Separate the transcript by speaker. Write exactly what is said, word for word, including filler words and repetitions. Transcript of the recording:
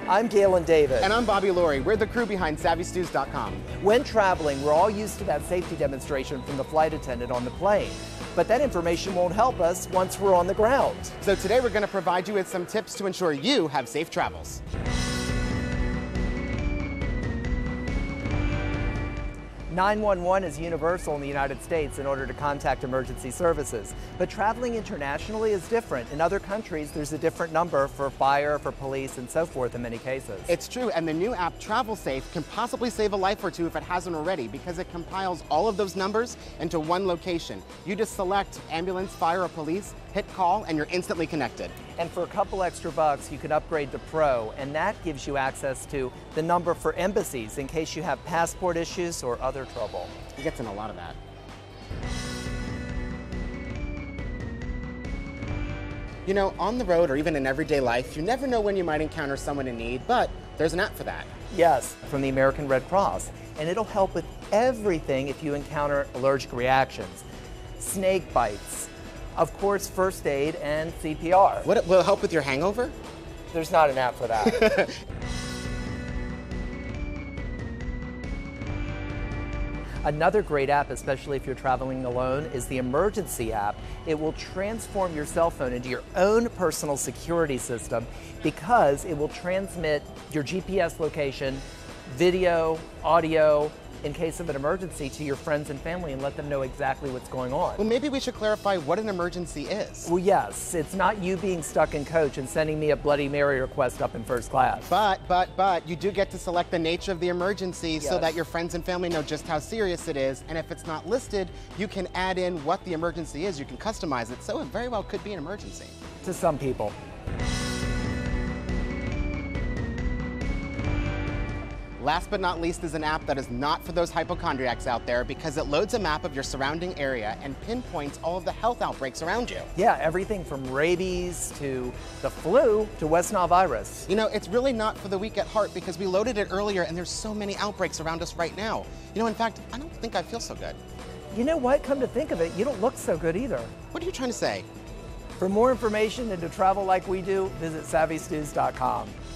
Speaker 1: I'm Galien David.
Speaker 2: And I'm Bobbie Laurie. We're the crew behind Savvy Stews dot com.
Speaker 1: When traveling, we're all used to that safety demonstration from the flight attendant on the plane. But that information won't help us once we're on the ground.
Speaker 2: So today we're going to provide you with some tips to ensure you have safe travels.
Speaker 1: nine one one is universal in the United States in order to contact emergency services. But traveling internationally is different. In other countries, there's a different number for fire, for police, and so forth in many cases.
Speaker 2: It's true, and the new app Travel Safe can possibly save a life or two if it hasn't already, because it compiles all of those numbers into one location. You just select ambulance, fire, or police, hit call, and you're instantly connected.
Speaker 1: And for a couple extra bucks, you can upgrade to Pro, and that gives you access to the number for embassies in case you have passport issues or other trouble.
Speaker 2: It gets in a lot of that. You know, on the road or even in everyday life, you never know when you might encounter someone in need, but there's an app for that.
Speaker 1: Yes, from the American Red Cross, and it'll help with everything if you encounter allergic reactions, snake bites, of course, first aid and C P R.
Speaker 2: What, will it help with your hangover?
Speaker 1: There's not an app for that. Another great app, especially if you're traveling alone, is the emergency app. It will transform your cell phone into your own personal security system because it will transmit your G P S location, video, audio, in case of an emergency to your friends and family and let them know exactly what's going on.
Speaker 2: Well, maybe we should clarify what an emergency is.
Speaker 1: Well, yes, it's not you being stuck in coach and sending me a Bloody Mary request up in first class.
Speaker 2: But, but, but, you do get to select the nature of the emergency
Speaker 1: yes.
Speaker 2: so that your friends and family know just how serious it is. And if it's not listed, you can add in what the emergency is. You can customize it, so it very well could be an emergency.
Speaker 1: To some people.
Speaker 2: Last but not least is an app that is not for those hypochondriacs out there because it loads a map of your surrounding area and pinpoints all of the health outbreaks around you.
Speaker 1: Yeah, everything from rabies to the flu to West Nile virus.
Speaker 2: You know, it's really not for the weak at heart because we loaded it earlier and there's so many outbreaks around us right now. You know, in fact, I don't think I feel so good.
Speaker 1: You know what? Come to think of it, you don't look so good either.
Speaker 2: What are you trying to say?
Speaker 1: For more information and to travel like we do, visit Savvy Stews dot com.